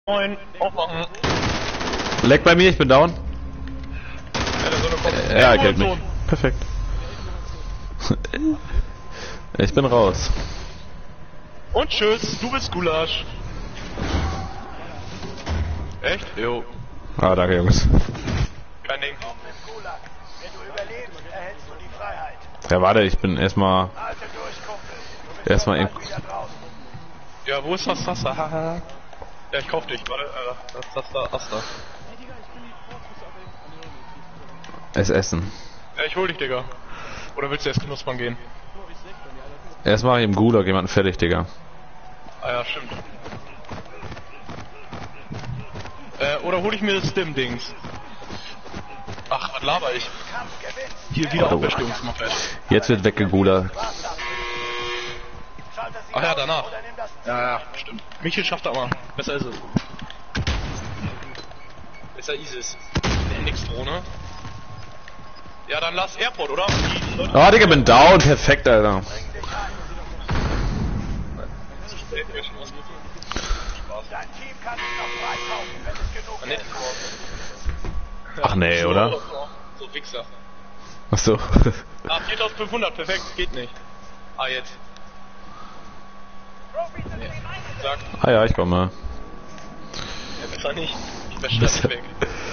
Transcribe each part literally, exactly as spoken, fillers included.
Moin, aufwachen. Leck bei mir, ich bin down. Ja, der Sonne kommt. Äh, ja, killt mich. Perfekt. Ich bin raus. Und tschüss, du bist Gulasch. Echt? Jo. Ah, danke, Jungs. Kein Ding. Wenn du überlebst, erhältst du die Freiheit. Ja, warte, ich bin erstmal. Halte durch, Kumpel. Du bist Erstmal bald eben- wieder draußen. Ja, wo ist das Taster? Haha. Ja, ich kauf dich. Warte, äh, das Taster, Aster. Es essen. Ja, ich hol dich, Digga. Oder willst du erst knuspern gehen? Erstmal im Gulag jemanden fertig, Digga. Ah ja, stimmt. Äh, oder hol ich mir das Stim-Dings? Ach, was laber ich? Kampf gewinnst. Hier wieder Oh. Auferstehungsmoped. Jetzt wird weggegulagt. Schalte sie Ach ja, aus danach. oder nimm das Ja, ja, stimmt. Michel schafft das mal. Besser ist es. Besser ist es. Der Nix-Drohne. Ja, dann lass Airport, oder? Die Leute- Oh, Digga, bin down. Perfekt, Alter. Bring dich ein. Dein Team kann dich noch freikaufen, wenn es genug Ah, Geld nett. gibt. Ach nee, oder? So, so Wichser. Achso. Ah, viertausendfünfhundert, perfekt, geht nicht. Ah, jetzt. Nee. Sag, Ah ja, ich komme. ja, besser nicht. Ich wäre schnell weg.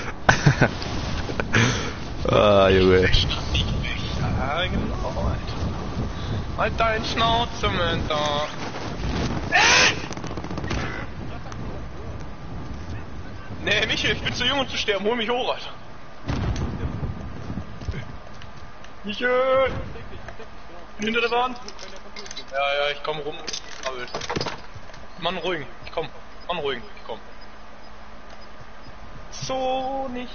Ah, Junge. Ja, genau, Alter. Halt dein Schnauze, Mentor. Äh! Nee, Michel, ich bin zu jung, um zu sterben. Hol mich hoch, Alter. Michel! Bin hinter der Wand. Ja, ja, ich komm rum. Krabbel. Mann, ruhig. Ich komm. Mann, ruhig. Ich komm. So nicht.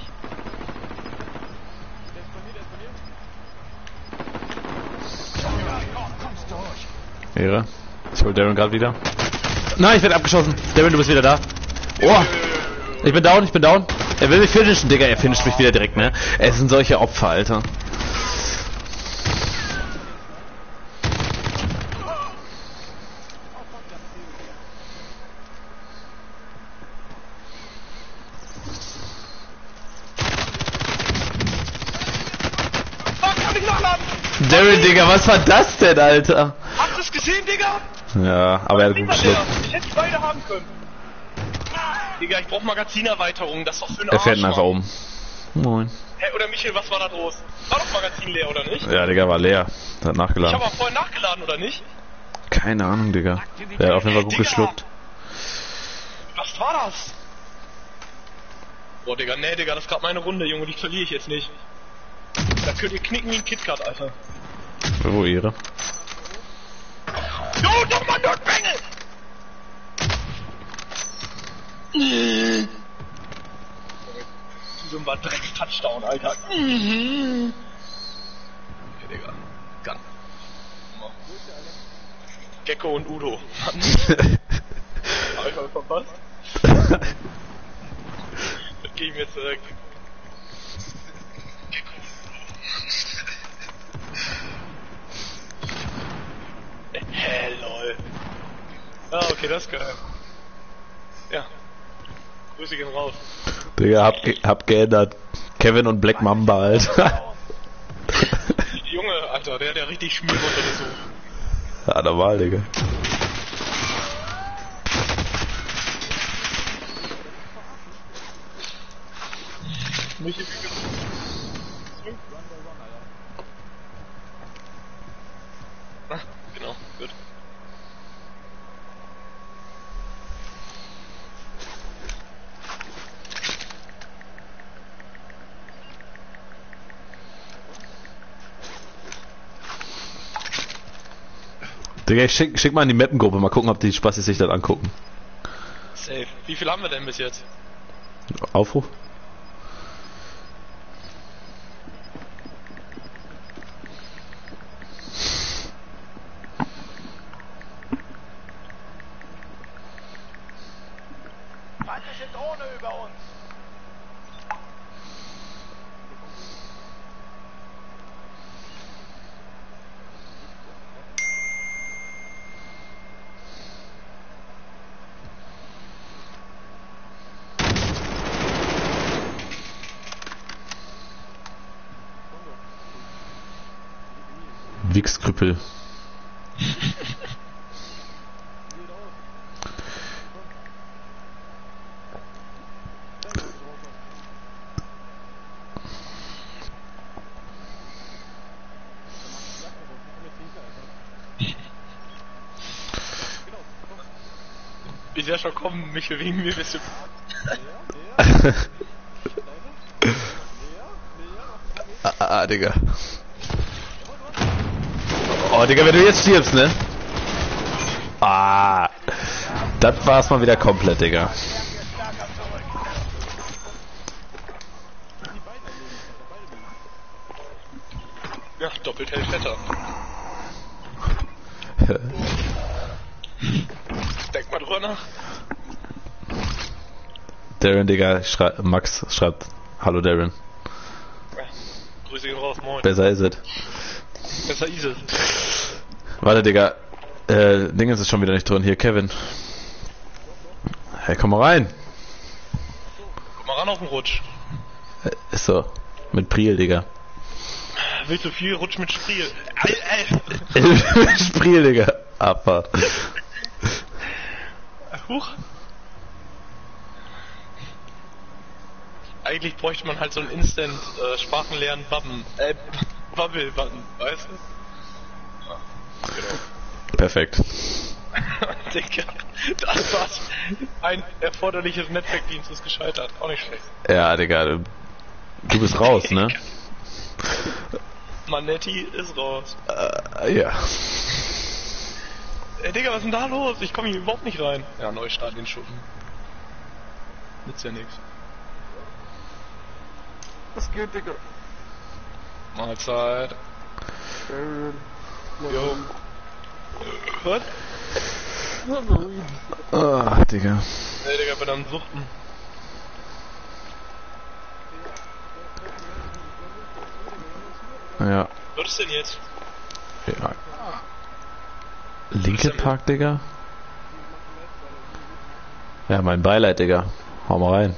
Ehre. Ich hol Darren gerade wieder. Nein, ich werde abgeschossen. Darren, du bist wieder da. Oh, ich bin down, ich bin down. Er will mich finishen, Digga. Er finisht mich wieder direkt, ne? Es sind solche Opfer, Alter. Fuck, kann ich nachladen? Darren, Digga, was war das denn, Alter? Hast du es gesehen, Digga? Ja, aber er hat gut Niemand geschluckt. mehr. Ich hätte die beide haben können. Digga, ich brauch Magazinerweiterung. Das ist doch für einen Er fährt ihn Arsch, einfach Mann. um. Moin. Hä, oder Michel, was war da los? War doch Magazin leer, oder nicht? Ja, Digga, war leer. Der hat Ich nachgeladen. habe aber vorhin nachgeladen, oder nicht? Keine Ahnung, Digga. Der hat auf jeden Fall gut Digga. geschluckt. Was war das? Boah, Digga, nee, Digga, das ist gerade meine Runde, Junge, die verliere ich jetzt nicht. Da könnt ihr knicken wie ein KitKat, Alter. Wo Ehre? Du, doch mal Notbengel! So war Drecks-Touchdown, Alter. Okay, Digga. Gun. Gecko und Udo. Mann. Hab ich mal verpasst? Dann geh ich mir zurück. Gecko und Udo. Hä, lol. Ah, okay, das ist geil. Ja. Grüße gehen raus. Digga, hab, ge hab geändert. Kevin und Black Mamba, Alter. Junge, Alter, der, der richtig schmiert unter der Soße. Ja, normal, Digga. Mich im Übrigen. Ah, genau, gut. Digga, ich schick, schick mal in die Mappengruppe, mal gucken, ob die Spassis sich das angucken. Safe. Wie viel haben wir denn bis jetzt? Aufruf? Feindliche Drohne über uns. Wichskrüppel. Ich werde schon kommen, Michel, wegen mir bist du... ah, ah, Digga. Oh, Digga, wenn du jetzt stirbst, ne? Ah, das war's mal wieder komplett, Digga. Ja, doppelt hält fetter. Denk mal drüber nach. Darren, Digga, schrei Max schreibt, hallo Darren. Ja, Grüße gehen raus, moin. Besser ist es. Besser ist es. Warte, Digga. Äh, Dingens ist schon wieder nicht drin. Hier, Kevin. Hey, komm mal rein. Komm mal ran auf den Rutsch. Äh, ist so. Mit Priel, Digga. Willst du viel? Rutsch mit Spriel. Äh, äh. Mit Priel, Digga. Abfahrt. Huch. Eigentlich bräuchte man halt so einen Instant äh, Sprachenlernen Bubben. Äh, Bubble-Button, weißt du? Ja, genau. Perfekt. Digga, das war's. Ein erforderliches Netzwerkdienst ist gescheitert. Auch nicht schlecht. Ja, Digga. Du, du bist raus, ne? Manetti ist raus. Äh, ja. Ey, Digga, was ist denn da los? Ich komme hier überhaupt nicht rein. Ja, Neustart den Schuppen. Nützt ja nix. Was geht, Digga? Mahlzeit. Darren. Jo. Was? Ah, Digga. Ey, Digga, bin am Suchten. Ja. Was ist denn jetzt? Ja. Linkin Park, Digga? Ja, mein Beileid, Digga. Hau mal rein.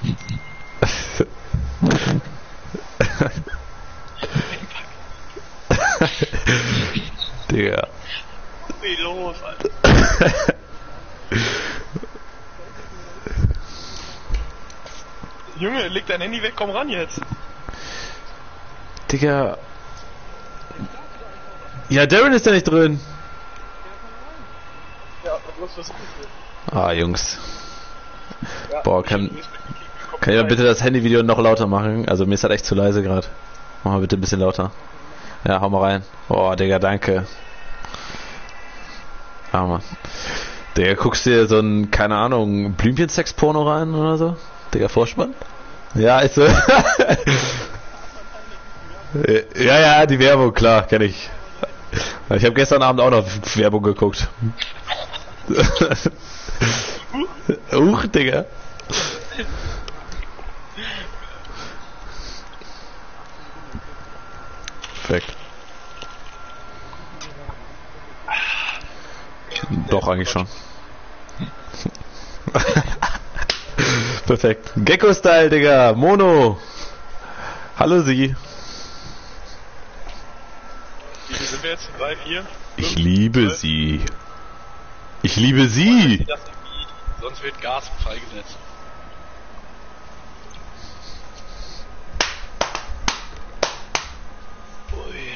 Digga. Wie los, Alter? Junge, leg dein Handy weg, komm ran jetzt. Digga. Ja, Darren ist da nicht drin. Ja, was was ist das? Ah, Jungs. Ja, Boah, kann, kann jemand bitte das Handyvideo noch lauter machen? Also mir ist halt echt zu leise gerade. Mach mal bitte ein bisschen lauter. Ja, hau mal rein. Oh, Digga, danke. Ah, Mann. Digga, guckst du dir so ein, keine Ahnung, Blümchensex-Porno rein oder so? Digga, Vorspann? Ja, ist so. Ja, ja, die Werbung, klar, kenn ich. Ich habe gestern Abend auch noch Werbung geguckt. Uch, Digga. Perfekt. Doch, eigentlich schon. Perfekt. Gecko-Style, Digga. Mono. Hallo, Sie. Wie viel sind wir jetzt? Drei, vier? Ich fünf, liebe zwölf? Sie. Ich liebe Sie. Das Gebiet, sonst wird Gas freigesetzt. Ui.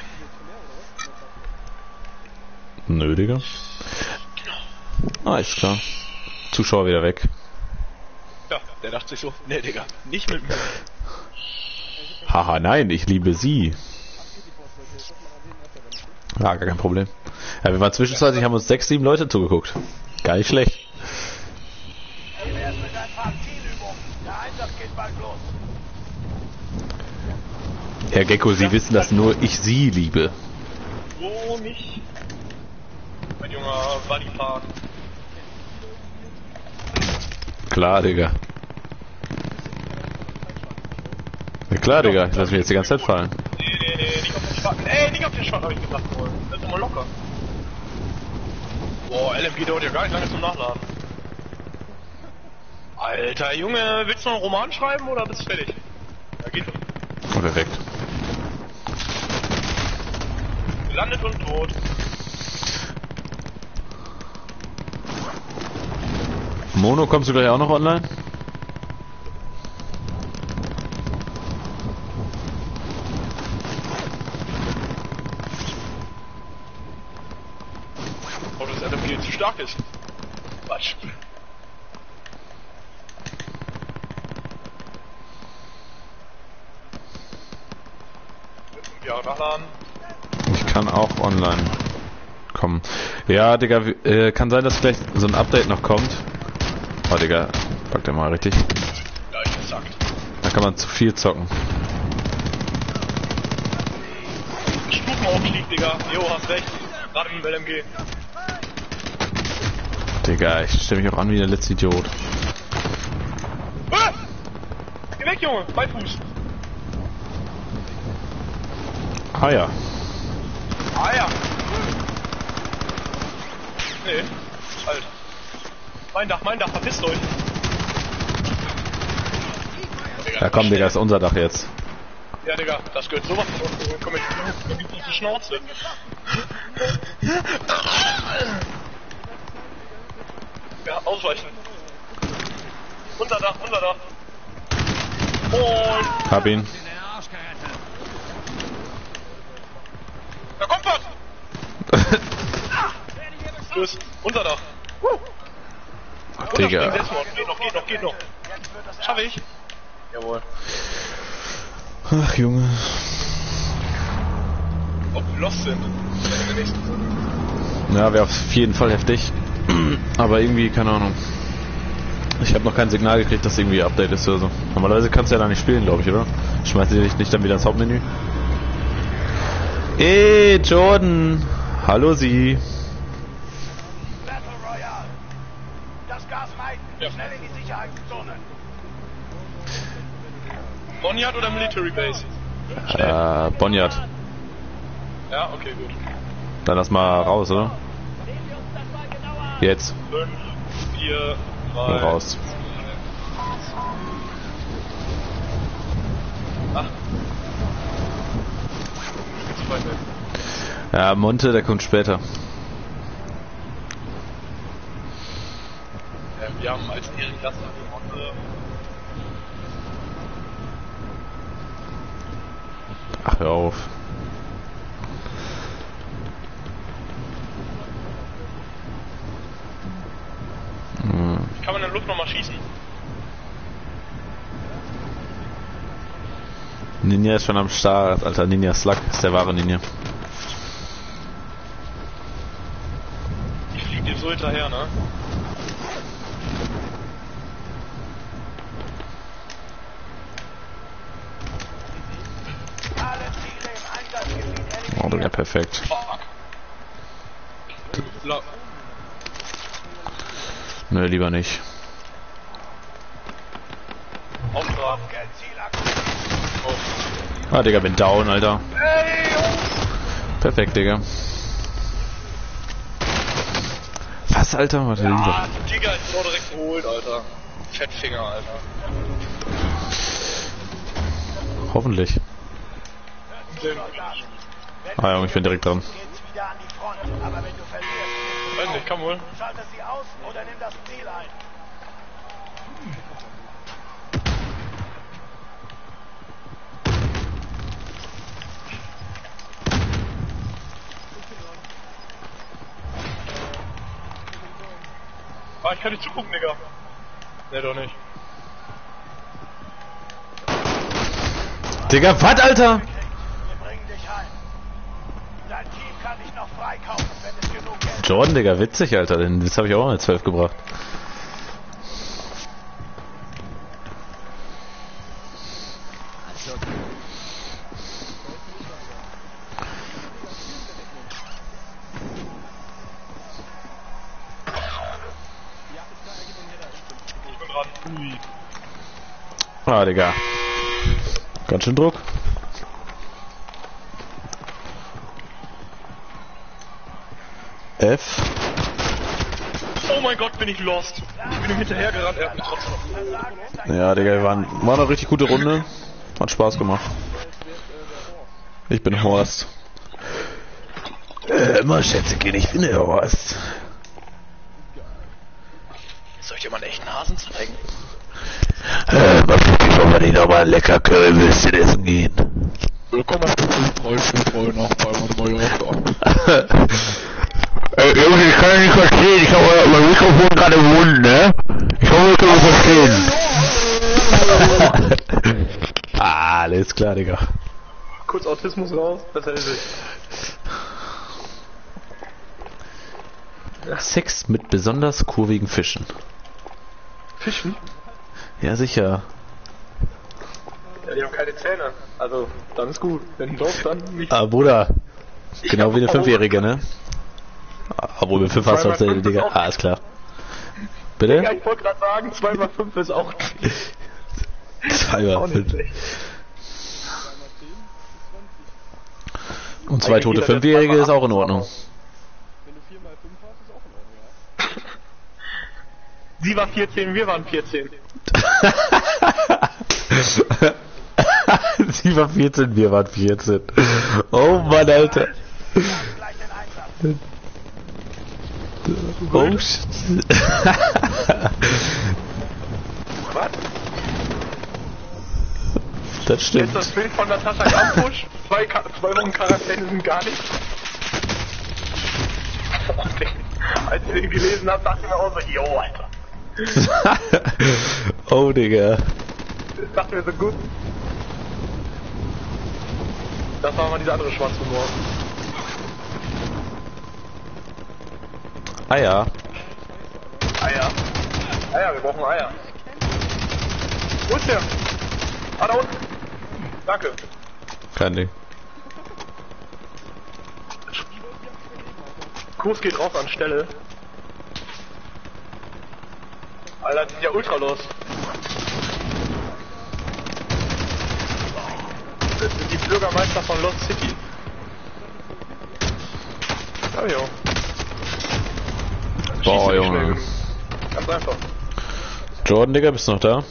Nö, Digga. Ah, ist klar. Zuschauer wieder weg. Ja, der dachte sich so, nee, Digga, nicht mit mir. Haha, nein, ich liebe Sie. Ja, gar kein Problem. Ja, wir waren zwischenzeitlich, haben uns sechs, sieben Leute zugeguckt. Gar nicht schlecht. Wie wär's mit ein paar Zielübungen? Der Einsatz geht bald los. Herr Gecko, Sie wissen, dass nur ich Sie liebe. Wo nicht? Mein junger Buddy-Park. Klar, Digga. Na klar, Digga, ich lass mich jetzt die ganze Zeit fallen. Nee, nee, nee, nicht auf den Schwatten. Ey, nicht auf den Schwatten, hab ich gesagt. Das ist doch mal locker. Boah, L M G dauert ja gar nicht lange zum Nachladen. Alter, Junge, willst du noch einen Roman schreiben oder bist du fertig? Ja, geht doch. Perfekt. Gelandet und tot. Mono, kommst du gleich auch noch online? Oh, das L M G zu stark ist. Quatsch. Ja, nachladen. Ich kann auch online kommen. Ja, Digga, äh, kann sein, dass vielleicht so ein Update noch kommt. Oh, Digga, packt er mal richtig. Ja, ich gesagt. Da kann man zu viel zocken. Stufenaufstieg, Digga. Jo, hast recht. Gerade mit dem L M G. Digga, ich stelle mich auch an wie der letzte Idiot. Ah! Geh weg, Junge. Mein Fuß. Ah ja. Ah ja. Nee. Halt. Mein Dach, mein Dach. Verpisst euch. Digga, Ja komm, Digga, ist unser Dach jetzt. Ja, Digga, das gehört sowas von uns. Komm ich, dann gibt's die Schnauze. Ja, ausweichen. Unser Dach, unser Dach. Und... Hab ihn. Da kommt was! Tschüss. Unser Dach. Digga. Geht noch, geht noch, geht noch. Schaff ich. Jawohl. Ach, Junge. Ob wir lost sind. In der nächsten Folge. Ja, wäre auf jeden Fall heftig. Aber irgendwie, keine Ahnung. Ich habe noch kein Signal gekriegt, dass irgendwie ein Update ist oder so. Normalerweise kannst du ja da nicht spielen, glaube ich, oder? Schmeißt du dich nicht dann wieder ins Hauptmenü? Ey, Jordan! Hallo Sie! Battle Royale. Das Gas meiden. Ja. Schnell in die Sicherheitszone. Bonnyard oder Military Base? Äh, Bonnyard. Ja, okay, gut. Dann lass mal raus, oder? Jetzt. fünf, vier, drei, Raus. acht. Ja, Monte, der kommt später. Ja, wir haben als Ehrengast Monte. Ach, hör auf. Hm. Kann man in der Luft nochmal schießen? Ninja ist schon am Start, Alter. Ninja Slug ist der wahre Ninja. Ich flieg dir so hinterher, ne? Alle Ziele im Einsatzgebiet Oh, eliminiert. Digga, perfekt. Fuck. La Nö, lieber nicht. Auftrag. Ziel aktiv. Oh. Ah, Digga, bin down, Alter. Hey, Jungs! Perfekt, Digga. Was, Alter? Warte, Ah, Digga, ich wurde direkt geholt, Alter. Fettfinger, Alter. Hoffentlich. Sehr Ah, Junge, ich bin direkt dran. Geht's wieder an die Front. Aber wenn du verlierst, Weiß nicht, komm wohl. schalte sie aus oder nimm das Ziel ein. Ah, ich kann nicht zugucken, Digga. Ne, doch nicht. Digga, was, Alter? Wir bringen dich heim. Dein Team kann dich noch freikaufen, wenn es genug Geld Jordan, Digga, witzig, Alter. Den Witz habe ich auch mal zwölf gebracht. Ich bin dran. Ui. Ah, Digga. Ganz schön Druck. F. Oh mein Gott, bin ich lost. Ich bin ihm hinterhergerannt, er hat mich trotzdem. Ja, Digga, wir waren, war eine richtig gute Runde. Hat Spaß gemacht. Ich bin Horst. Äh, immer Schätzchen, ich bin der Horst. Soll ich dir mal einen echten Hasen zeigen? Äh, mal gucken, ob wir nicht nochmal ein lecker Currywürstchen essen gehen. Willkommen bei Freunde nach Palma de Mallorca. Äh, Jungs, ich kann nicht verstehen, ich habe mein Mikrofon gerade im Mund, ne? Ich hoffe, wir können verstehen. Ah, alles klar, Digga. Kurz Autismus raus, besser ist es. Sex mit besonders kurvigen Fischen. Fischen? Ja, sicher. Ja, die haben keine Zähne. Also, dann ist gut. Wenn doch, dann nicht. Ah, Bruder. Ich Genau hab wie eine auch- Fünfjährige, ne? Obwohl wir fünf hast, Zweimal Digga. fünf ist auch- Ah, ist klar. Ja, Bitte? ich wollte gerade sagen, zwei mal fünf ist auch, Zwei auch mal nicht fünf. schlecht. Und zwei Eigentlich tote jeder, der Fünfjährige zweimal ist auch in acht Ordnung. Sie war vierzehn, wir waren vierzehn. Sie war vierzehn, wir waren vierzehn. Oh Mann, Alter. Wir haben gleich den Einsatz. Oh shit. Was? Das Jetzt stimmt. das Bild von Natascha Kampusch. Zwei, Ka zwei Wochen Quarantäne sind gar nichts. Als ich den gelesen habe, dachte ich mir auch so, yo, Alter. Oh, Digga. Ich dachte mir so, gut. Das war mal dieser andere Schwarzhumor. Eier. Eier. Eier, wir brauchen Eier. Wo ist der? Ah, da unten. Danke. Kein Ding. Kurs geht raus an Stelle. Alter, die sind ja ultra los. Das sind die Bürgermeister von Lost City. Ja, jo. Boah, Schieß nicht schnell Junge. genug. Ganz einfach. Jordan, Digga, bist du noch da?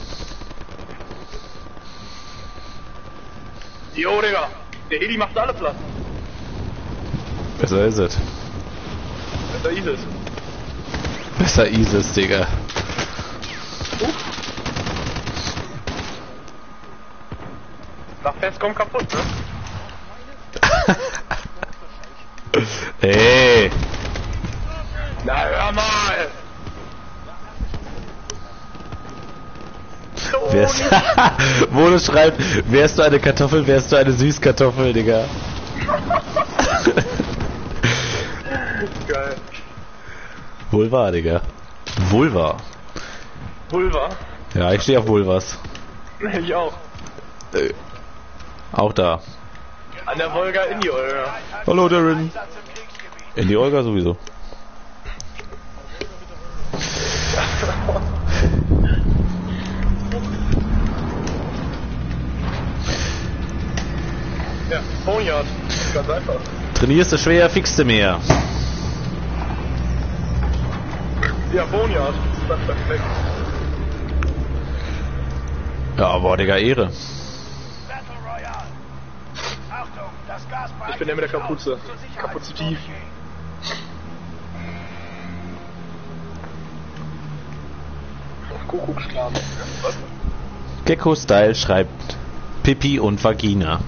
Jo, Digga. Der Heli macht alle Platz. Besser ist es. Da ist es. Besser ist es, Digga. Nach Fest kommt kaputt, ne? Ey. Na, hör mal! So, Wer ist, wo du schreibst, wärst du eine Kartoffel, wärst du eine Süßkartoffel, Digga. geil. Wohl wahr, Digga. Wohl wahr. Vulva. Ja, ich stehe auf Vulvas. Ich auch. Äh, auch da. An der Wolga in die Olga. Hallo, Darren. Einsatz im Kriegsgebiet. In die Olga sowieso. Ja, Boneyard. Ganz einfach. Trainierst du schwer, fixst du mehr. Ja, Boneyard. Das ist perfekt. Ja, boah, Digga, Ehre. Battle Royale. Achtung, das Gas Ich bin der mit der Kapuze. Kapuze tief. Kuckucksklan. Was? Gecko Style schreibt Pipi und Vagina.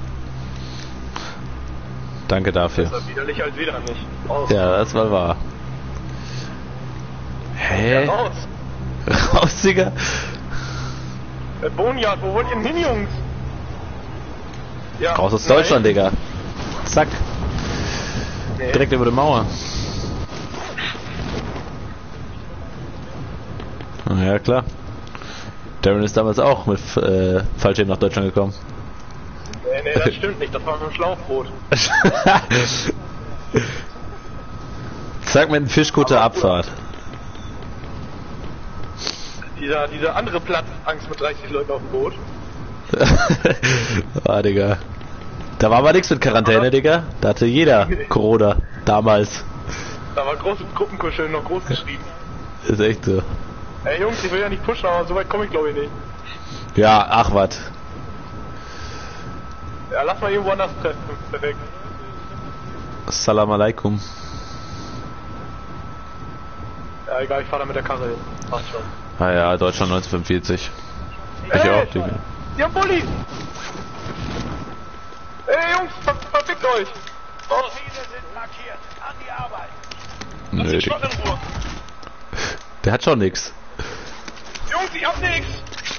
Danke dafür. Besser widerlich als wieder nicht. Aus. Ja, das war wahr. Hä? Raus. Raus, Digga? Äh, Boneyard, wo wollt ihr denn hin, Jungs? Ja, Raus aus nein. Deutschland, Digga. Zack. Nee. Direkt über die Mauer. Na ja, klar. Darren ist damals auch mit äh, Fallschirm nach Deutschland gekommen. Nee, nee, das stimmt nicht. Das war mit dem Schlauchboot. Zack, mit einem Fischkutter Abfahrt. Dieser, dieser andere Platzangst mit dreißig Leuten auf dem Boot. Ah, Digga. Da war aber nichts mit Quarantäne, Digga. Da hatte jeder Corona. Damals. Da war große Gruppenkuscheln noch groß geschrieben. Ist echt so. Ey Jungs, ich will ja nicht pushen, aber so weit komme ich glaube ich nicht. Ja, ach wat. Ja, lass mal irgendwo anders treffen. Perfekt. Salam alaikum. Ja, egal, ich fahr da mit der Karre hin. Passt schon. Ah ja, Deutschland neunzehnhundertfünfundvierzig. Ich Ey, auch, Digga. Die haben Bulli! Ey Jungs, ver verfickt euch! Raus! Ziele sind markiert. An die Arbeit. Lass Nö, den Digga. Schrott in Ruhe! Der hat schon nix. Jungs, ich hab nix!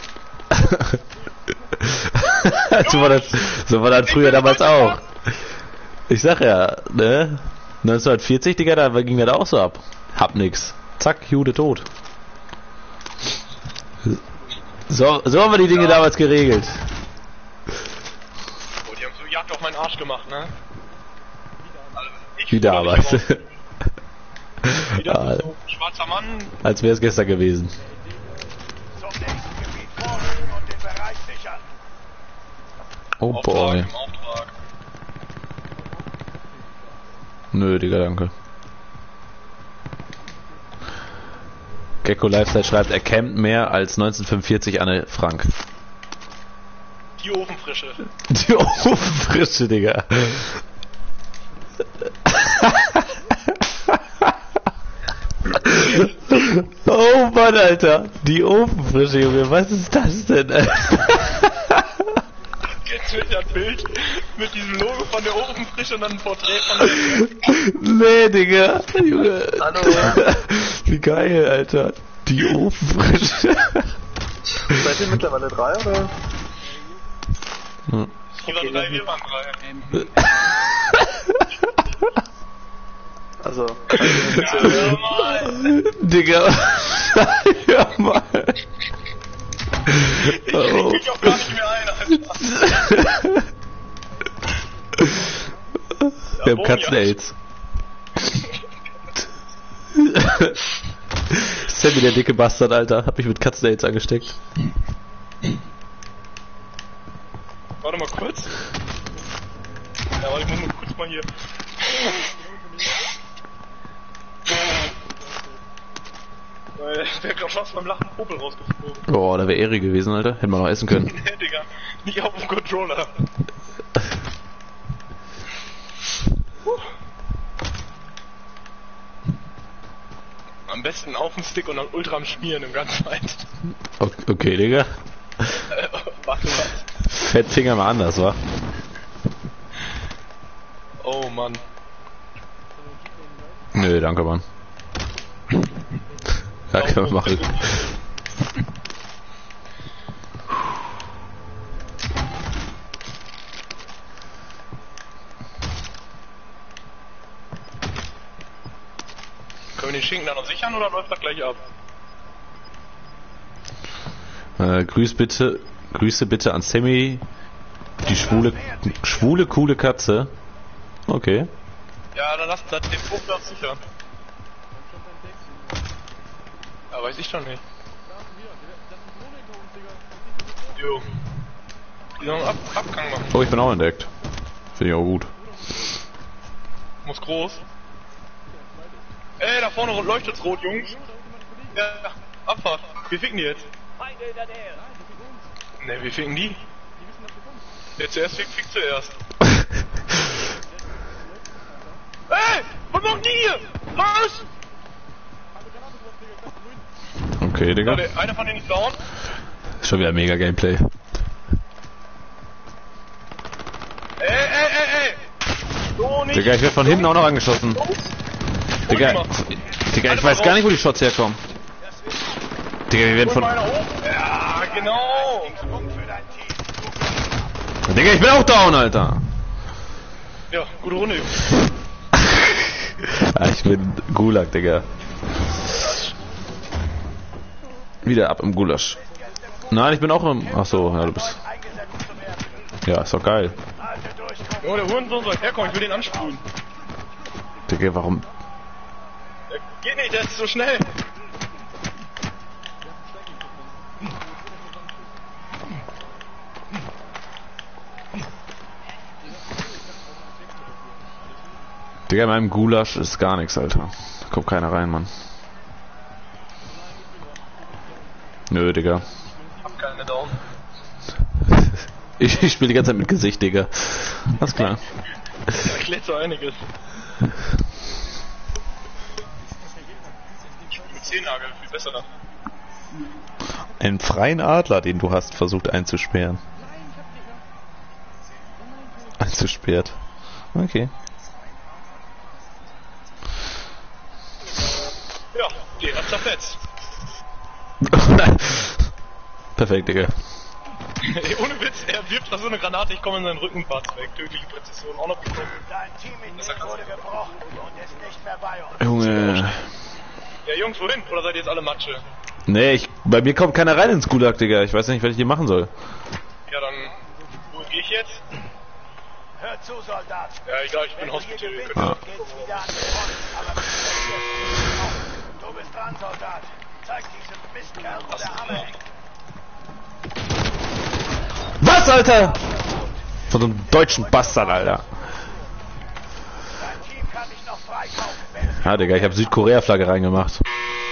so, war das, so war das früher damals auch. Ich sag ja, ne? neunzehnhundertvierzig, Digga, da ging das auch so ab. Hab nix. Zack, Jude tot. So, so haben wir die Dinge Ja. damals geregelt. Oh, die haben so Jagd auf meinen Arsch gemacht, ne? Also, ich Wie damals. Wieder Ja, so ein schwarzer Mann. als wäre es gestern gewesen. Zum nächsten Gebiet vorrücken und den Bereich sichern. Oh Auftrag boy. im Auftrag. Nö, Digga, danke. Gecko Lifestyle schreibt, er campt mehr als neunzehnhundertfünfundvierzig Anne Frank. Die Ofenfrische. Die Ofenfrische, Digga. Oh Mann, Alter. Die Ofenfrische, Junge. Was ist das denn? Jetzt wird das Bild mit diesem Logo von der Ofenfrische und dann ein Porträt von der... Nee, Digga. Junge. Hallo. Wie geil, Alter. Die Ofenfrische. Seid ihr mittlerweile drei oder? Hm. Die waren drei, wir waren drei. Also, Ja, mal. Digga. Ja, mal. Ich Oh. krieg mich auch gar nicht mehr ein, Alter. Wir haben Katzen-Aids. Sammy, der dicke Bastard, Alter. Hab mich mit Katzen-Aids angesteckt. Warte mal kurz. Ja, warte, ich muss mal kurz mal hier. Weil der wäre fast beim Lachen Popel rausgeflogen. Boah, da wäre Ehre gewesen, Alter. Hätten wir noch essen können. Nee, Digga. Nicht auf dem Controller. Puh. Am besten auf dem Stick und dann ultra am Schmieren im ganzen Zeit. Okay, okay, Digga. Warte was. Fettfinger mal anders, wa? Oh Mann. Nö, danke, Mann. Ja, können wir machen. Können wir den Schinken dann noch sichern oder läuft das gleich ab? Äh, grüß bitte, Grüße bitte an Sammy, die schwule, schwule, coole Katze. Okay. Ja, dann lass das den Vogel auch sichern. Ja, weiß ich doch nicht. Jo. Die sollen einen Ab Abgang machen. Oh, ich bin auch entdeckt. Finde ich auch gut. Muss groß. Ey, da vorne leuchtet's rot, Jungs. Ja, Abfahrt. Wir ficken die jetzt. Feinde in der Nähe. Ne, wir ficken die. Der zuerst fickt, fickt zuerst. Ey, was machen die hier? Was? Okay, Digga. Warte, einer von denen ist down. Schon wieder mega Gameplay. Ey, ey, ey, ey. So nicht. Digga, ich werde von hinten auch noch angeschossen. Digga, Digga, ich weiß gar nicht, wo die Shots herkommen. Digga, wir werden Hol von... mal einer hoch. Ja, genau. Punkt für dein Team. Digga, ich bin auch down, Alter. Ja, gute Runde, Jungs. Ah, ich bin Gulag, Digga. Wieder ab im Gulasch. Nein, ich bin auch im... Achso, ja, du bist... Eingesetzt zu werden. Ja, ist doch geil. Halte durch. Jo, der Hurensohn soll herkommen, ich will den ansprühen. Digga, warum... Der geht nicht, der ist so schnell. Digga, in meinem Gulasch ist gar nichts, Alter. Da kommt keiner rein, Mann. Nö, Digga. Hab keine Daumen. Ich, ich spiele die ganze Zeit mit Gesicht, Digga. Alles klar. Das erklärt so einiges. Mit Zehennagel, viel besser da. Einen freien Adler, den du hast versucht einzusperren. Einzusperrt. Okay. Ja, den hat zerfetzt. Perfekt, Digga. Ey, ohne Witz, er wirft da so eine Granate, ich komme in seinen Rücken, fast weg. Tödliche Präzision, auch noch bekommen. Dein Teammitglied wurde gebrochen und ist nicht mehr bei uns. Junge. Ja, Jungs, wohin? Oder seid ihr jetzt alle Matsche? Nee, ich, bei mir kommt keiner rein ins Gulag, Digga. Ich weiß nicht, was ich hier machen soll. Ja, dann, wo gehe ich jetzt? Hör zu, Soldat. Ja, egal, ich bin Wenn du hier Hospital. gewinnst, Ah. geht's wieder an die Front. Aber du verlierst auch. Du bist dran, Soldat. Zeig diesem Mistkerl, wo der Hammer hängt. Was, Alter? Von so einem deutschen Bastard, Alter. Dein Team kann dich noch freikaufen, wenn es Ja, Digga, ich habe Südkorea-Flagge reingemacht.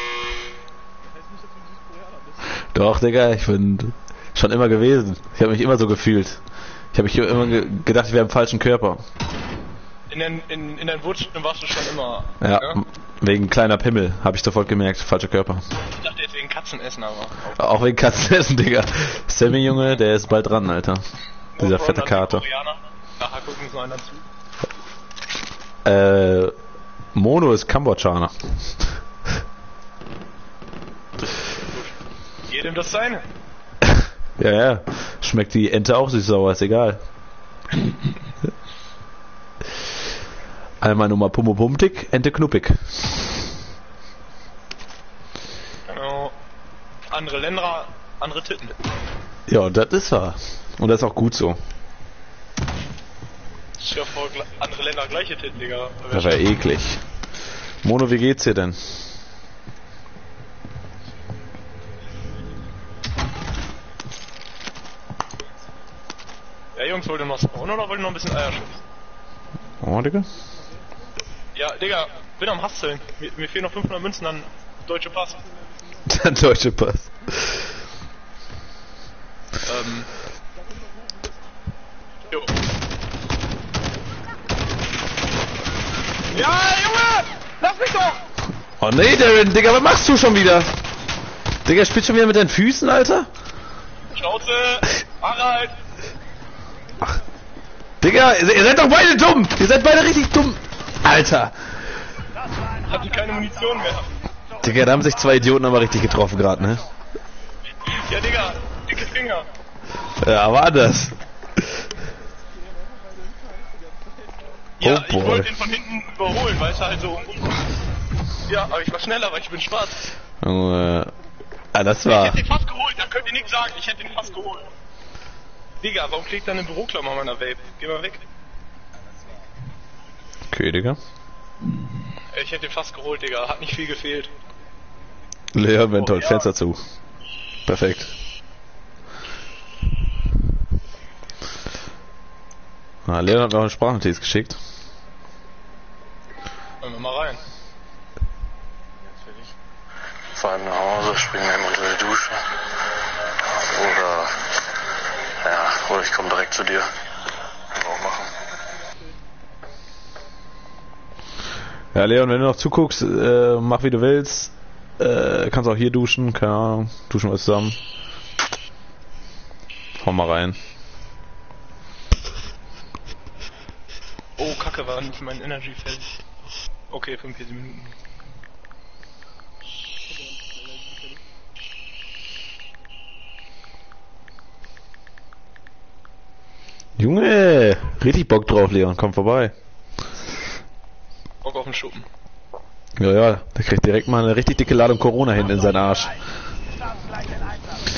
Doch, Digga, ich bin schon immer gewesen. Ich habe mich immer so gefühlt. Ich habe mich immer ge gedacht, ich wäre im falschen Körper. In den, in, in deinen Wurzeln warst du schon immer. Ja, ne? wegen kleiner Pimmel, habe ich sofort gemerkt. Falscher Körper. Ich dachte jetzt wegen Katzenessen, aber. Auch wegen Katzenessen, Digga. Sammy, Junge, der ist bald dran, Alter. Dieser fette Kater. Nachher gucken so einer zu. Äh, Mono ist Kambodschaner. Jedem das seine. Ja, ja. Schmeckt die Ente auch süß-sauer, ist egal. Einmal Nummer Pummo-Pumtik, Ente knuppig. Genau. Andere Länder, andere Titten. Ja, das ist wahr. Und das ist auch gut so. Ich ja vor, gl- andere Länder gleiche Titten, Digga. Das wäre eklig. Mono, wie geht's dir denn? Ja, Jungs, wollt ihr noch spawnen oder wollt ihr noch ein bisschen Eier schießen? Oh, Digga. Ja, Digga, bin am Hasseln. Mir, mir fehlen noch fünfhundert Münzen an deutsche Pass. Der deutsche Pass. Ähm. Jo. Ja, Junge! Lass mich doch! Oh nee, Darren, Digga, was machst du schon wieder? Digga, spielst schon wieder mit deinen Füßen, Alter? Schnauze! Harald! Digga, ihr ihr seid doch beide dumm! Ihr seid beide richtig dumm! Alter! Hatte keine Munition mehr. Digga, da haben sich zwei Idioten aber richtig getroffen gerade, ne? Ja, Digga, dicke Finger. Ja, war das. Ja, Oh ich boy. wollte ihn von hinten überholen, weil es halt so um. Ja, aber ich war schneller, weil ich bin schwarz. Junge. Ah, das Ich war. hätte ihn fast geholt, da könnt ihr nichts sagen, ich hätte ihn fast geholt. Digga, warum klebt da eine Büroklammer an meiner Vape? Geh mal weg. Okay, Digga. Ich hätte ihn fast geholt, Digga, hat nicht viel gefehlt. Leon Wentold, Oh, ja. Fenster zu. Perfekt. Ah, Leon hat mir auch eine Sprachnotiz geschickt. Wollen wir mal rein. Fahren nach Hause, springen einmal unter die Dusche. Oder, ja, oder ich komme direkt zu dir. Kann man auch machen. Ja, Leon, wenn du noch zuguckst, äh, mach wie du willst. Äh, kannst auch hier duschen, keine Ahnung. Duschen wir zusammen. Hau mal rein. Oh, Kacke, war nicht mein Energy fertig. Okay, fünfundvierzig Minuten. Junge, richtig Bock drauf, Leon. Komm vorbei. Bock auf den Schuppen. Ja, ja, der kriegt direkt mal eine richtig dicke Ladung Corona hin in seinen Arsch. Starten gleich in Einsatz.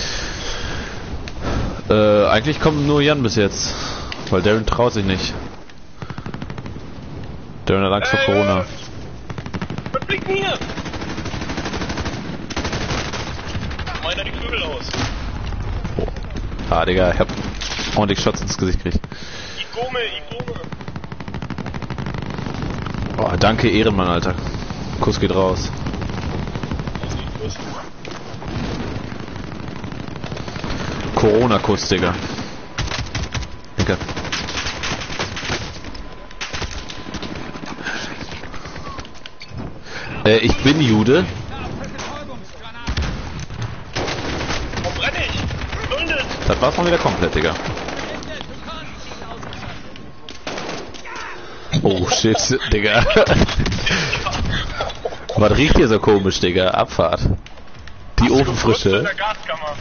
Äh, eigentlich kommt nur Jan bis jetzt. Weil Darren traut sich nicht. Darren hat Angst vor Ey, Corona. äh, Was blinkt denn hier? Meiner die Vögel aus. Ah, Digga, ich hab ordentlich Shots ins Gesicht gekriegt. Igome, Igome. Oh, danke Ehrenmann, Alter. Kuss geht raus. Das geht los. Corona-Kuss, Digga. Danke. Äh, ich bin Jude. Warum brenne ich? Was soll denn das? Das war's mal wieder komplett, Digga. Oh shit, Digga. Was riecht hier so komisch, Digga? Abfahrt. Die Ofenfrische. In der Gaskammer.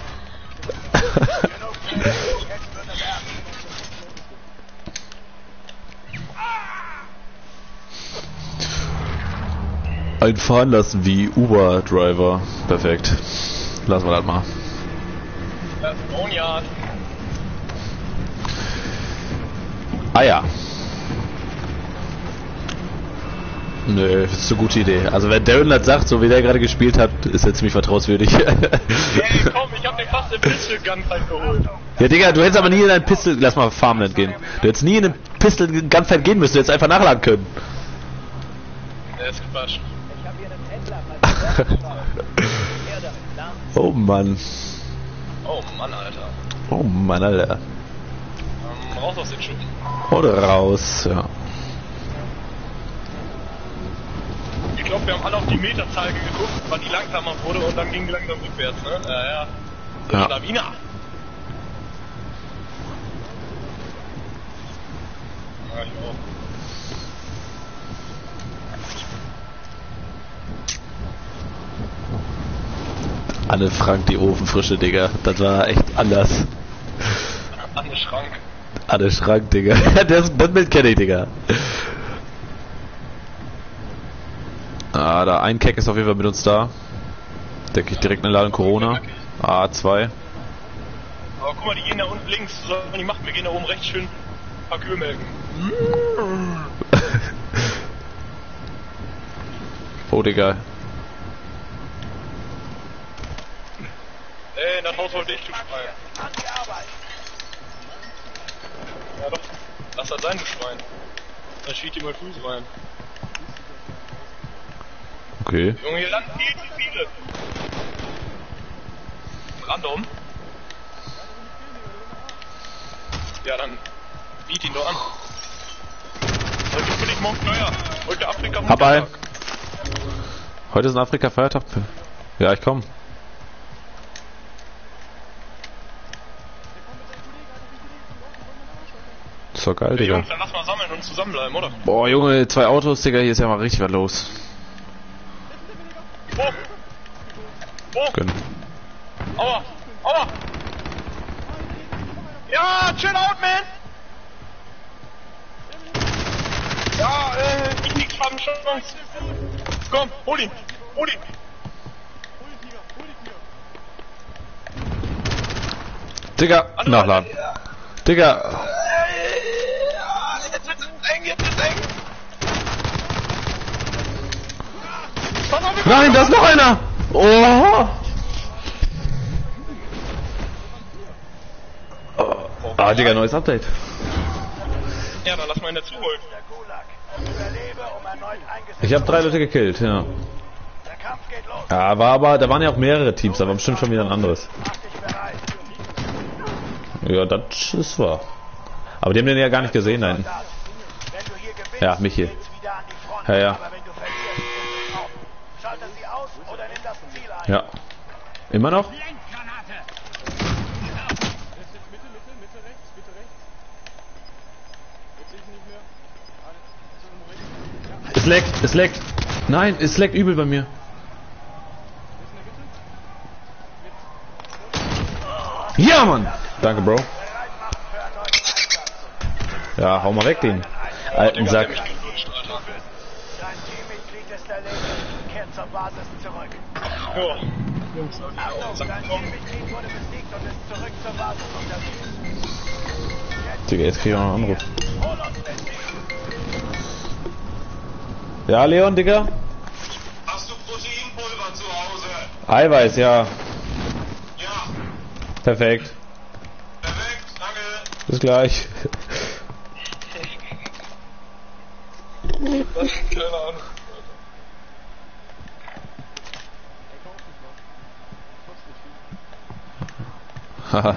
Ein fahren lassen wie Uber-Driver. Perfekt. Lassen wir das mal. Das ist Boneyard. Ah ja. Nö, das ist eine gute Idee. Also wenn Darren das sagt, so wie der gerade gespielt hat, ist er ziemlich vertrauenswürdig. Ey, komm, ich hab dir fast den Pistol Gunfight geholt. Ja, Digga, du hättest aber nie in ein Pistol... Lass mal Farmland gehen. Du hättest nie in ein Pistol Gunfight gehen müssen, du hättest einfach nachladen können. Der ist Quatsch. Oh Mann. Oh Mann, Alter. Oh Mann, Alter. Ähm, raus aus den Schuppen. Oder raus, ja. Ich glaube, wir haben alle auf die Meterzahl geguckt, wann die langsamer wurde und dann ging die langsam rückwärts, ne? Ja, ja. Ja. Schlawiner. Ja, ich auch. Anne Frank, die Ofenfrische, Digga. Das war echt anders. Anne Schrank. Anne Schrank, Digga. Das, das Bild kenne ich, Digga. Ah, da ein Keck ist auf jeden Fall mit uns da. Denke ich direkt eine Ladung Corona. A zwei. Aber guck mal, die gehen da unten links. So sollen die machen. Wir gehen da oben rechts schön ein paar Kühe melken. Oh, Digga. Ey, in das Haus wollte ich du Schwein. An die Arbeit. Ja doch. Lass das sein, du Schwein. Dann schiebt dir mal Fuß rein. Okay. Junge, hier landen viel zu viele. Random. Ja, dann biet ihn doch an. Heute bin ich morgen teuer. Heute Afrika Hab ein. Muttertag. Heute ist ein Afrika-Feiertag. Ja, ich komm. Ist doch geil, Hey, Digga. Jungs, dann lass mal sammeln und zusammenbleiben, oder? Boah, Junge, zwei Autos, Digga, hier ist ja mal richtig was los. Oh! Oh! Gönn. Aua! Aua! Ja, chill out, man! Ja, äh, ich nix haben Chance. Komm, hol ihn! Hol ihn! Digga, nachladen. Digga. Jetzt wird's eng, jetzt wird's eng! Pass auf, wir Nein, da ist noch einer! Oh! Oh. Ah, Digga, neues Update. Ja, dann lass mal in der zuholen. Der Gulag. Überlebe, um erneut eingesetzt Ich habe drei Leute gekillt, ja. Der Kampf geht los. Ja, war aber, da waren ja auch mehrere Teams, aber bestimmt schon wieder ein anderes. Mach dich bereit. Ja, das ist wahr. Aber die haben den ja gar nicht gesehen, nein. Soldat. Wenn du hier gewinnst, Ja, mich hier. geht's wieder an die Front. Ja, ja. Aber wenn du verlierst, ist es auf. Schalte sie aus oder nimm das Ziel ein. Ja. Immer noch? Es leckt, es leckt. Nein, es leckt übel bei mir. Ja, Mann! Danke, Bro. Bereit machen für erneuten Einsatz. Ja, hau mal weg den alten Sack. Dein Teammitglied ist erledigt. Kehrt zur Basis zurück. Ja. Jungs, Achtung, dein Teammitglied wurde besiegt und ist zurück zur Basis unterwegs. Digga, jetzt krieg ich auch noch einen Anruf. Hol uns den Sieg. Ja, Leon, Digga? Hast du Proteinpulver zu Hause? Eiweiß, ja. Ja, Perfekt. perfekt, danke. Bis gleich. Was? Keine Ahnung. Haha.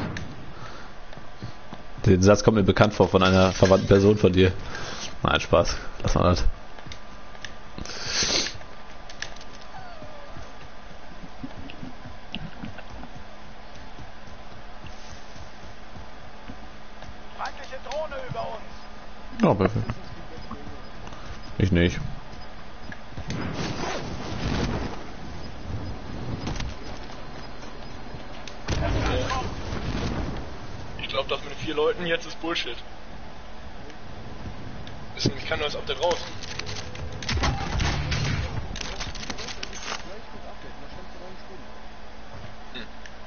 Den Satz kommt mir bekannt vor von einer verwandten Person von dir. Nein, Spaß. Lass mal das. Drohne über uns. Ja, perfekt. Ich nicht. Ich glaube, das mit den vier Leuten jetzt ist Bullshit. Ist nämlich kein neues Update raus. Hm.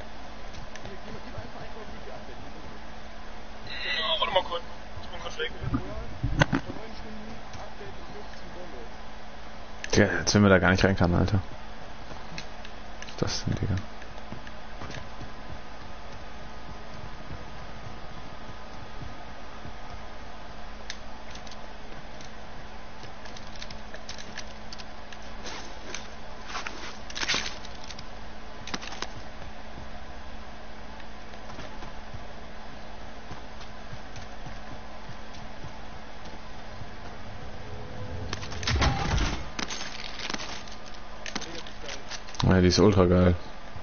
Ja, warte mal kurz. Ich bin kurz weg. Ja, jetzt wenn wir da gar nicht rein kann, Alter. Was ist das denn, Digga? Ja, die ist ultra geil.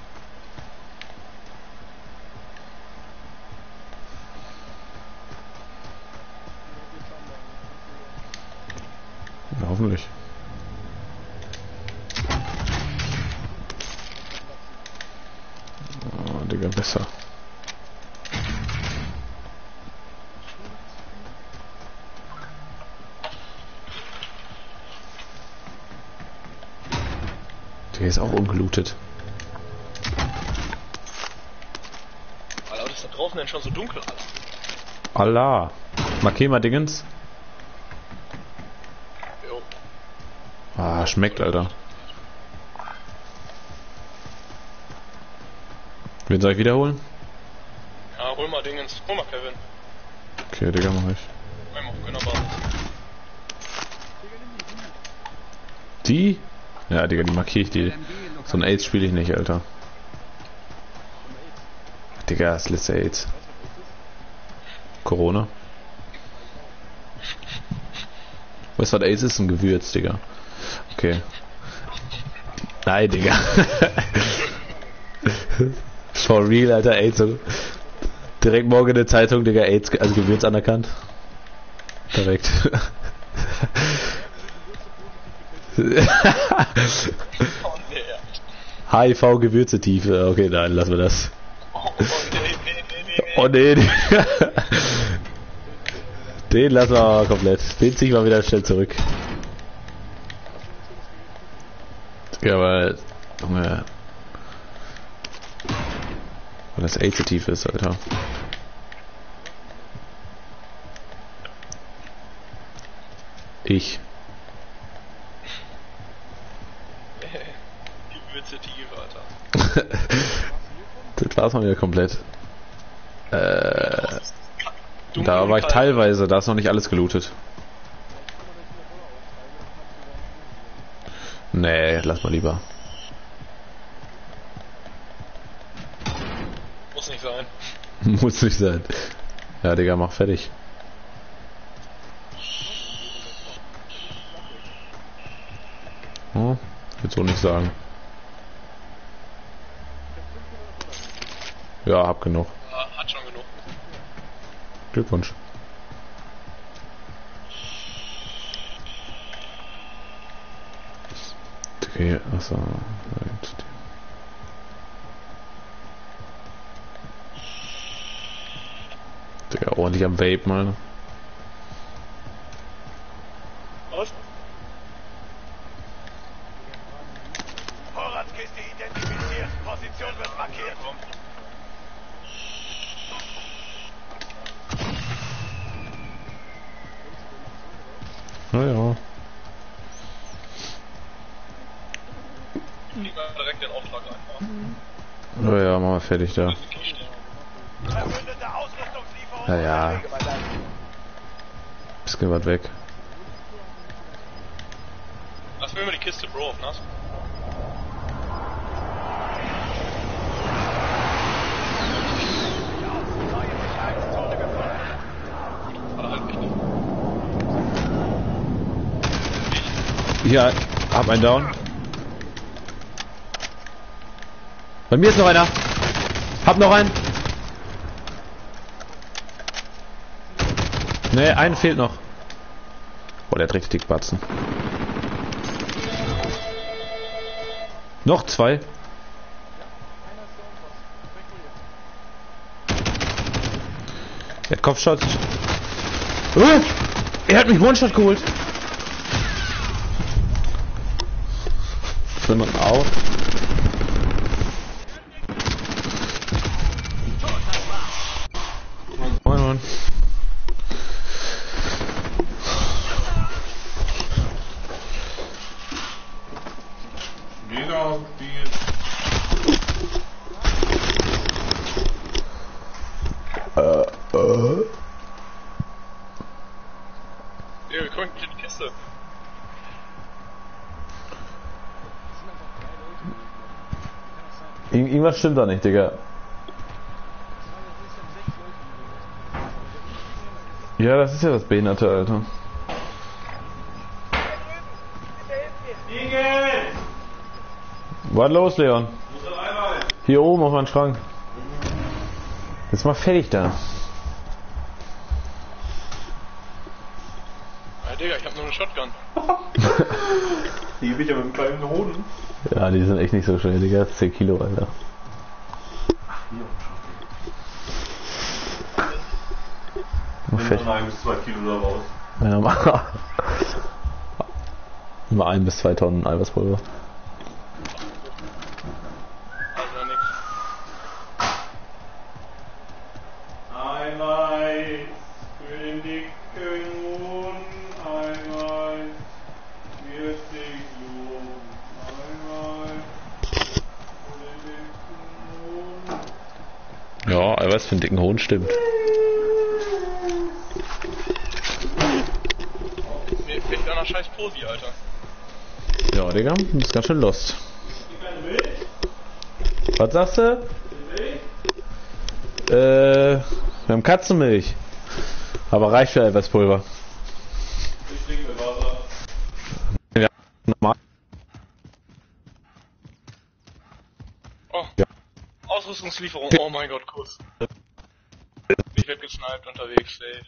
Ja, hoffentlich. Oh, Digga, besser. Der ist auch ungelootet. Alter, was ist da draußen denn schon so dunkel, Alter? Allah. Markier mal Dingens. Jo. Ah, schmeckt, Alter. Wen soll ich wiederholen? Ja, hol mal Dingens. Hol mal Kevin. Okay, Digga, mach ich. Beim auf Gönnerbasis. Die? Ja, Digga, die markiere ich die. So ein AIDS spiele ich nicht, Alter. Digga, das letzte AIDS. Corona. Weißt du, was AIDS ist? Ein Gewürz, Digga. Okay. Nein, Digga. For real, Alter, AIDS. Direkt morgen in der Zeitung, Digga, AIDS, also Gewürz anerkannt. Direkt. H I V-Gewürzetiefe. Okay, nein, lassen wir das. Oh nee, nee. Den lassen wir komplett. Den zieh ich mal wieder schnell zurück. Ja, aber Junge, weil das AIDS so tief ist, Alter. Ich. Gewürze tief, Alter. Das war's mal wieder komplett. Äh, da war ich teilweise, da ist noch nicht alles gelootet. Nee, lass mal lieber. Muss nicht sein. Muss nicht sein. Ja, Digga, mach fertig. Hm, würde so nicht sagen. Ja, hab genug. Ja, hat schon genug. Glückwunsch. Okay, achso. Digga, ordentlich am Vape mal. Was? Vorratskiste identifiziert. Position wird markiert. Na ja. Gib mal direkt den Auftrag ein. Na ja, machen wir fertig da. Verbündete Ausrüstungslieferung. Ja, ja. Bisschen weit weg. Lass mir mal die Kiste, Bro, auf nass. Neue Sicherheitszone gefunden. Warte, halt mich nicht. Hier, hab einen Down. Bei mir ist noch einer. Hab noch einen. Ne, einen fehlt noch. Boah, der hat richtig dick Batzen. Noch zwei. Er hat Kopfshots. Oh, er hat mich One-Shot geholt. Jemanden auf. Moin, moin. Jeder aus dem Spiel. Äh, äh. Ja, wir kommen in die Kiste. Ir irgendwas stimmt da nicht, Digga. Ja, das ist ja das Behinderte, Alter. Was los, Leon? Hier oben auf meinem Schrank. Jetzt mal fertig da. Ja, Digga, ich hab nur eine Shotgun. Die gebe ich aber mit kleinen Hoden. Ja, die sind echt nicht so schwer, Digga. zehn Kilo, Alter. Nimm mal ein bis zwei Kilo da raus. Ja, mal. Immer ein bis zwei Tonnen Eiweißpulver. Also nix. Eiweiß für den dicken Mond. Eiweiß wird sich lohnen. Eiweiß für den dicken Mond. Ja, Eiweiß für den dicken Hohn stimmt. Mir fehlt einer scheiß Posi, Alter. Ja, Digga, du bist ganz schön lost. Was sagst du? Äh, wir haben Katzenmilch. Aber reicht für Eiweißpulver. Ich trinke Wasser. Ja, normal. Oh. Ja. Ausrüstungslieferung, oh mein Gott, Kuss. Ich werd gesniped unterwegs, ey.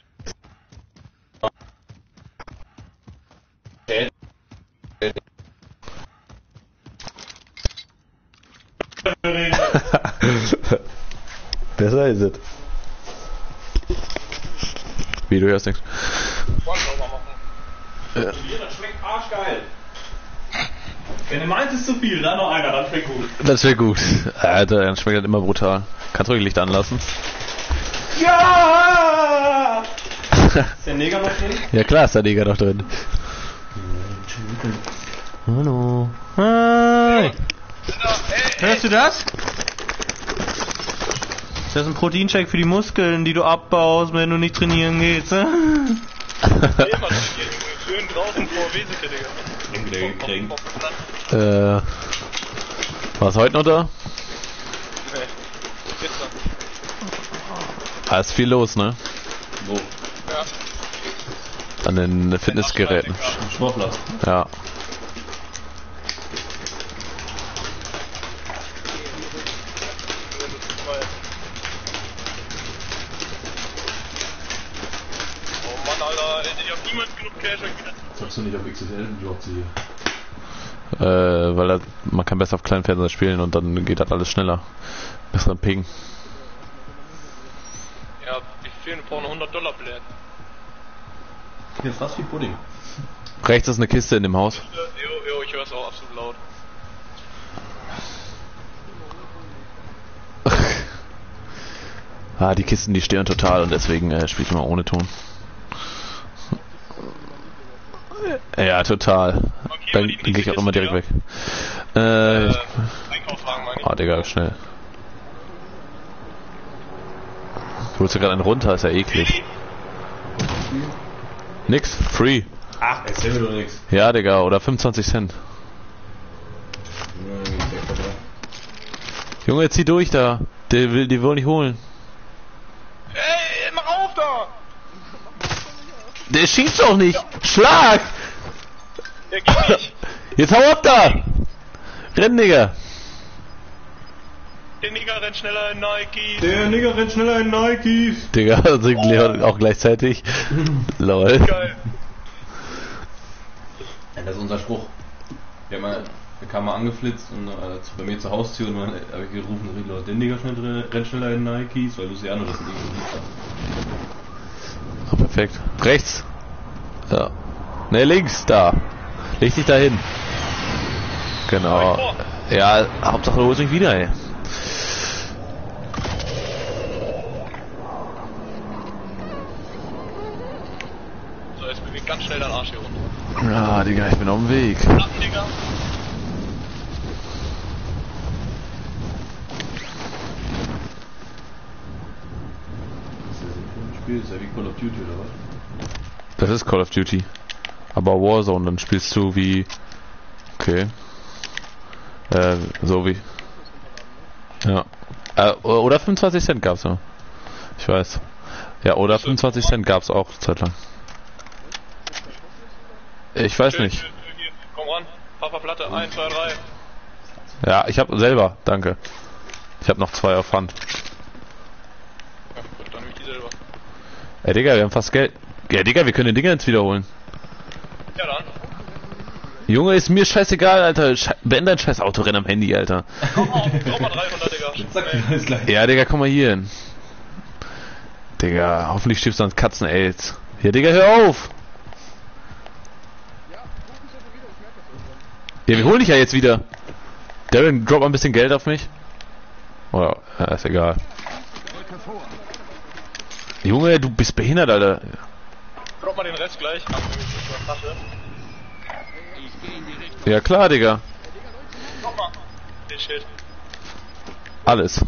Besser ist es. Wie, du hörst nichts. One sauber machen. Das schmeckt arschgeil. Wenn du meinst, ist zu viel, dann noch einer, dann schmeckt gut. Das wäre gut. Alter, dann schmeckt das immer brutal. Kannst ruhig Licht anlassen. Ja! Ist der Neger noch drin? Ja klar ist der Neger noch drin. Hallo. Hi. Hörst du das? Das ist ein Proteinshake für die Muskeln, die du abbaust, wenn du nicht trainieren gehst. Ne? Immer schön draußen vor Weseke, Digga. Äh. War's heute noch da? Nee. Gestern. Ah, ist viel los, ne? Wo? Ja. An den Fitnessgeräten. Sportplatz. Ja. Oh Mann, Alter, ich hab niemals genug Cash. Sagst du nicht auf X S L einen Job hier? Äh, weil das, man kann besser auf kleinen Fernseher spielen und dann geht das alles schneller. Besseren Ping. Ja, wie viel brauchen hundert Dollar Blätter? Hier ist fast wie Pudding. Rechts ist eine Kiste in dem Haus. Jo, jo, ich hör's auch absolut laut. Ah, die Kisten, die stören total und deswegen äh, spiele ich immer ohne Ton. Ja, total. Okay, Dann, die dann gehe ich auch nächste immer direkt weg. Kiste, Äh, Äh, Einkaufswagen meine ich. ah, Digga, schnell. Du holst ja gerade einen runter, ist ja eklig. Nix, free. Ach, erzähl mir doch nichts. Ja, Digga, oder fünfundzwanzig Cent. Junge, zieh durch da. Der will, die wollen nicht holen. Ey, mach auf da! Der schießt doch nicht. Schlag! Der geht nicht. Jetzt hau ab da! Renn, Digga! Der Nigger rennt schneller in Nikes. Der Nigger rennt schneller in Nikes. Digga, singt Leon auch gleichzeitig. Lol. Geil. Das ist unser Spruch. Wir haben mal, wir kamen mal angeflitzt und äh, bei mir zur Haustür und dann habe ich gerufen, Leute, der Nigger schnell, rennt schneller in Nikes, weil Luciano das nicht geliebt hat. Oh, perfekt. Rechts. Ja. Ne, links, da. Leg dich da hin. Genau. Ja, Hauptsache du holst mich wieder, ey. So, jetzt bewegt ganz schnell dein Arsch hier runter. Ja, Digga, ich bin auf dem Weg. Ach, Digga. Spiel ist ja wie Call of Duty oder was? Das ist Call of Duty. Aber Warzone, dann spielst du wie... Okay. Äh, so wie... Ja. Äh, oder fünfundzwanzig Cent gab's ja. Ich weiß. Ja, oder fünfundzwanzig Cent gab's auch eine Zeit lang. Ich weiß Schön, nicht. schön, schön, hier. Komm ran. Papa Platte, eins, zwei, drei. Ja, ich hab selber, danke. Ich hab noch zwei auf Hand. Ja, gut, dann nehm ich die selber. Ey, Digga, wir haben fast Geld. Ja, Digga, wir können den Dinger jetzt wiederholen. Ja, dann. Junge, ist mir scheißegal, Alter. Sche Beende dein scheiß Autorennen am Handy, Alter. Komm mal, komm mal dreihundert, Digga. Zack, alles gleich. Ja, Digga, komm mal hier hin. Digga, hoffentlich stirbst du an Katzen-Aids. Ja, Digga, hör auf! Ja, wir holen dich ja jetzt wieder. Darren, drop mal ein bisschen Geld auf mich. Oder, ja, ist egal. Junge, du bist behindert, Alter. Drop mal den Rest gleich. Hab nämlich nicht in der Tasche. Ja klar, Digga. Komm mal. Den Schild. Alles.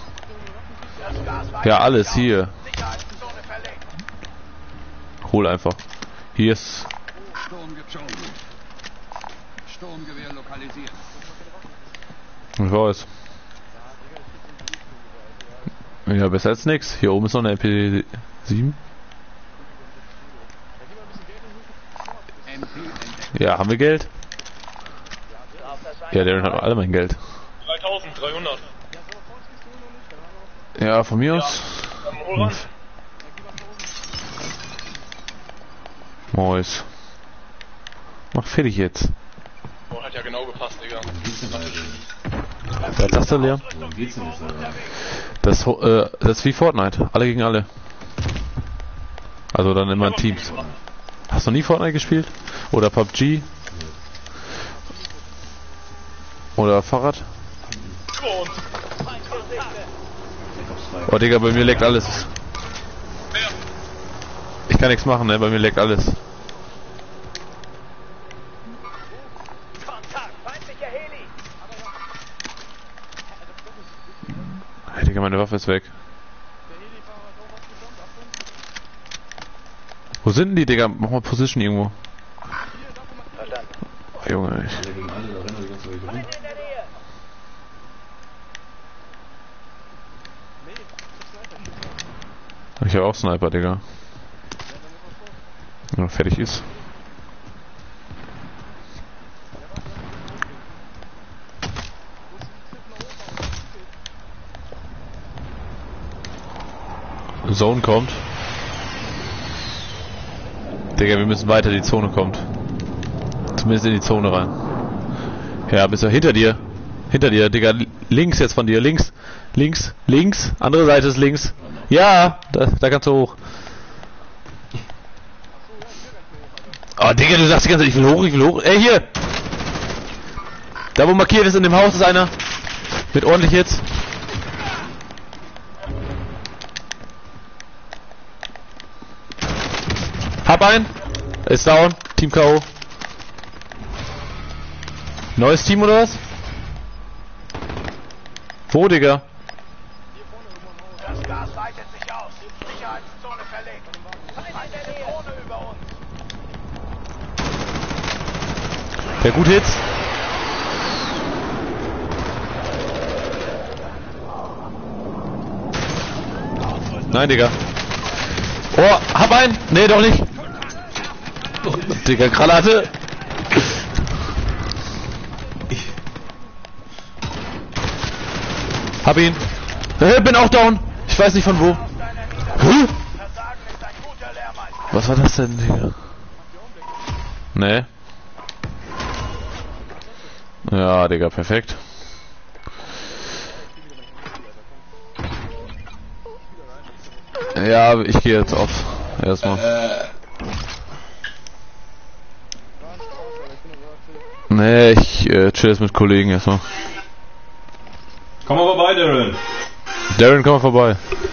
Ja, alles hier. Sicherheitszone verlegt. Hol einfach. Hier ist... Sturm gezogen. Sturmgewehr lokalisiert. Ich weiß. Ja, besser als nix. Hier oben ist noch eine M P sieben. Ja, haben wir Geld? Ja, der hat alle mein Geld. dreitausenddreihundert. Ja, von mir aus. Dann hol ran. Mois. Mach fertig jetzt. Oh, hat ja genau gepasst, Digga. Was sagst du, Leon? Worum geht's denn jetzt? Alter? Das, äh, das ist wie Fortnite. Alle gegen alle. Also dann immer in Teams. Hast du nie Fortnite gespielt? Oder P U B G? Oder Fahrrad? Über uns. Oh Digga, bei mir leckt alles. Wer? Ich kann nichts machen, ne? Bei mir leckt alles. Kontakt, feindlicher Heli. Hey, Digga, meine Waffe ist weg. Wo sind denn die, Digga? Mach mal Position irgendwo. Oh, Junge, ich... Alle gegen alle, da rennen die ganze Welt rum. In der Nähe. Ich habe auch Sniper, Digga. Ja, fertig ist. Zone kommt. Digga, wir müssen weiter, die Zone kommt. Zumindest in die Zone rein. Ja, bist du hinter dir. Hinter dir, Digga. Links jetzt von dir. Links. Links. Links. Andere Seite ist links. Ja, da, da kannst du hoch. Oh, Digga, du sagst die ganze Zeit, ich will hoch, ich will hoch. Ey, hier! Da, wo markiert ist, in dem Haus ist einer. Mit ordentlich jetzt. Hab einen. Ist down. Team K O. Neues Team oder was? Wo, Digga? Das Gas weitet sich aus. Sicherheitszone verlegt. Feindliche Drohne über uns. Ja, gut Hits. Nein, Digga. Oh, hab einen. Nee, doch nicht. Oh, Digga, Granate. Hab ihn. Äh, bin auch down. Ich weiß nicht von wo. Hä? Versagen ist ein guter Lehrmeister. Was war das denn, Digga? Nee. Ja, Digga, perfekt. Ja, ich gehe jetzt auf. Erstmal. Äh, Nee, ich äh, chill jetzt mit Kollegen erstmal. komm mal vorbei, Darren. Darren, komm mal vorbei.